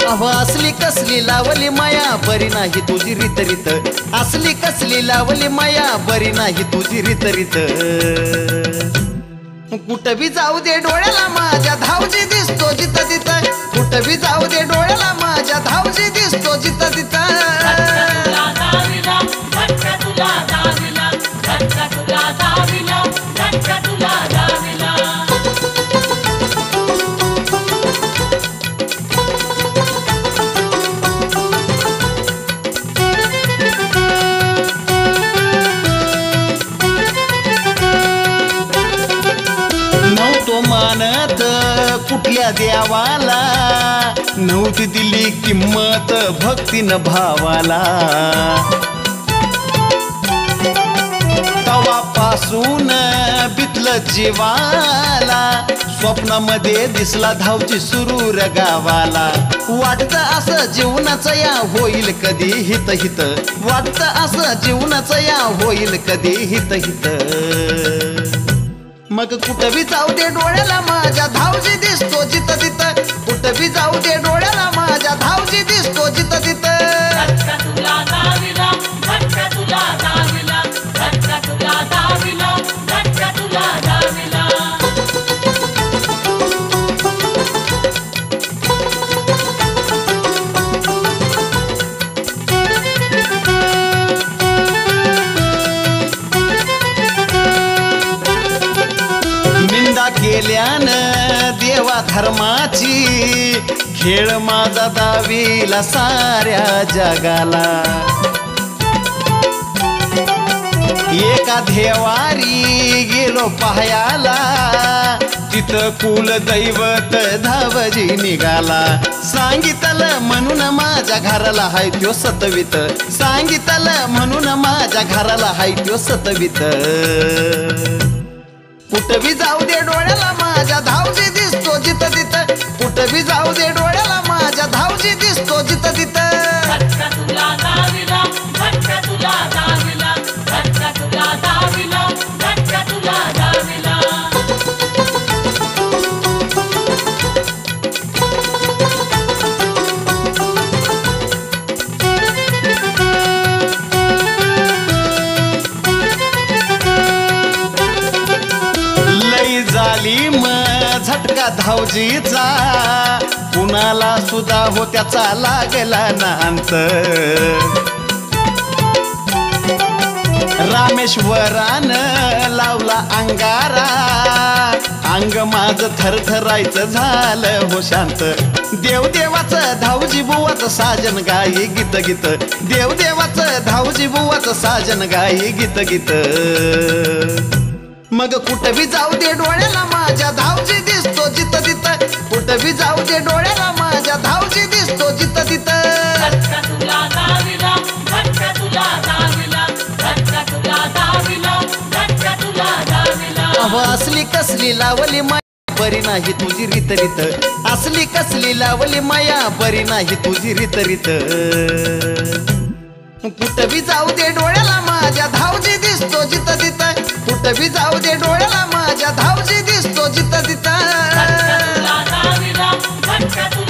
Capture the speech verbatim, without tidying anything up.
अहो असली कसली लावली माया बरी नाही तुझी रीत रीत, असली कसली लावली माया बरी नाही तुझी रीत रीत। कुठं बी जाऊ दे डोळ्याला माझ्या धावजी दिसतो जिथं तिथं, कुठं बी जाऊ दे डोळ्याला माझ्या धावजी दिसतो जिथं तिथं। नव्हतो मानत कुठल्या देवाला, नव्हती दिली किंमत भक्तीनं भावाला। तवापासून बितलं जीवाला, स्वप्नामध्ये दिसला धावजी सुरूर गावाला। वाटतं असं जीवनाचं या होईल कधी हित हित, वाटतं असं जीवनाचं या होईल कधी हित हित। मग कुठं बी जाऊ दे डोळ्याला माझ्या धावजी दिसतो जिथं तिथं, कुठं बी जाऊ दे डोळ्याला माझ्या धावजी दिसतो जिथं तिथं। केल्यानं देवा धर्माची, खेळ माझा दावीला साऱ्या जगाला। एका देवारी गेलो पाहायला, तिथं कुल दैवत धावजी निघाला। सांगितलं म्हणून माझ्या घराला हाय त्यो सतवित, सांगितलं म्हणून माझ्या घराला हाय त्यो सतवित। कुठं बी जाऊ दे डोळ्याला माझ्या धावजी दिसतो जिथं तिथं, कुठं बी जाऊ दे डोळ्याला माझ्या धावजी दिसतो जिथं तिथं। जालिम झटका धावजीचा, कुणाला सुद्धा हो त्याचा लागला ना अंत। रामेश्वरानं लावला अंगारा, अंग माझं थरथरायचं झालं हो शांत। देवदेवाचं धावजी बुवाचं साजन गाई गीत गीत, देवदेवाचं धावजी बुवाचं साजन गाई गीत गीत। मग कुठं बी जाऊ दे डोळ्याला माझ्या धावजी दिसतो जिथं तिथं, कुठं बी जाऊ दे डोळ्याला माझ्या धावजी दिसतो जिथं तिथं। अहो असली कसली लावली माया बरी नाही तुझी रीत रीत, असली कसली लावली माया बरी नाही तुझी रीत रीत। कुठं बी जाऊ दे डोळ्याला माझ्या धावजी दिसतो जिथं तिथं, कुठं बी जाऊ दे डोळ्याला माझ्या धावजी दिसतो जिथं तिथं।